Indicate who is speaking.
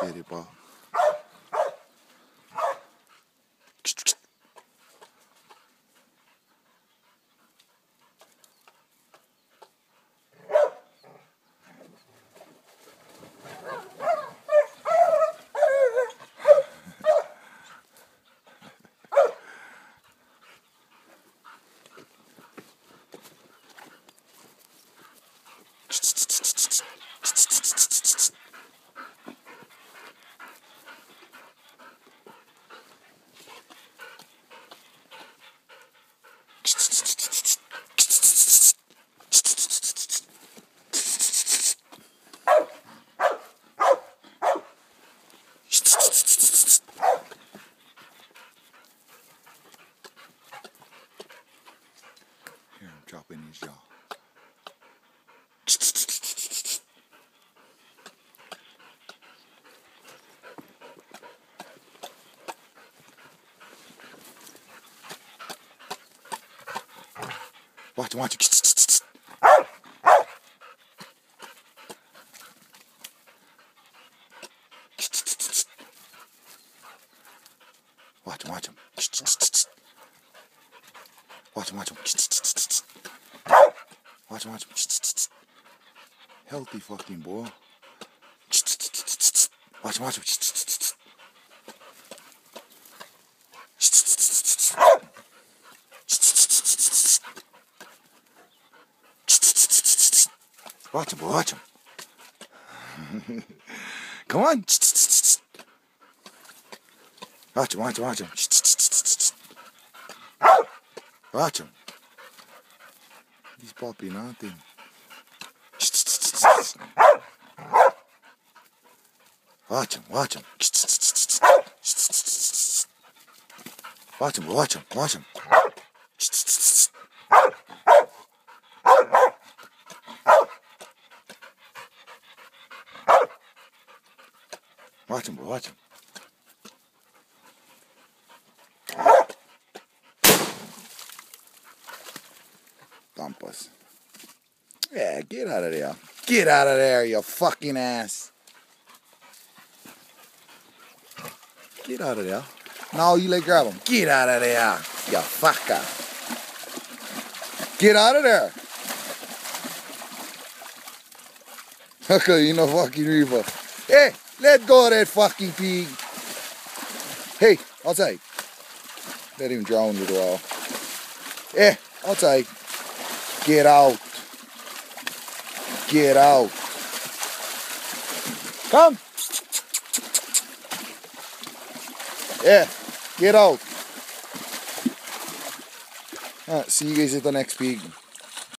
Speaker 1: Steady, ball. Here, I'm dropping his jaw. Watch him, watch him. Watch him, watch him. Watch him, watch him. Watch him, watch him. Healthy fucking boy. Watch him, watch him. Watch him, boy, watch him. Come on. Watch him, watch him, watch him. Watch him. He's popping nothing. Watch him, watch him. Watch him, watch him, watch him. Watch him, watch him. Bumpus. Yeah, get out of there. Get out of there, you fucking ass. Get out of there. No, you let grab him. Get out of there, you fucker. Get out of there. Okay, you know fucking Reaper. Hey, let go of that fucking pig. Hey, outside. Let him drown with the wall. Hey, outside. Get out. Get out. Come. Yeah, get out. Alright, see you guys at the next pig.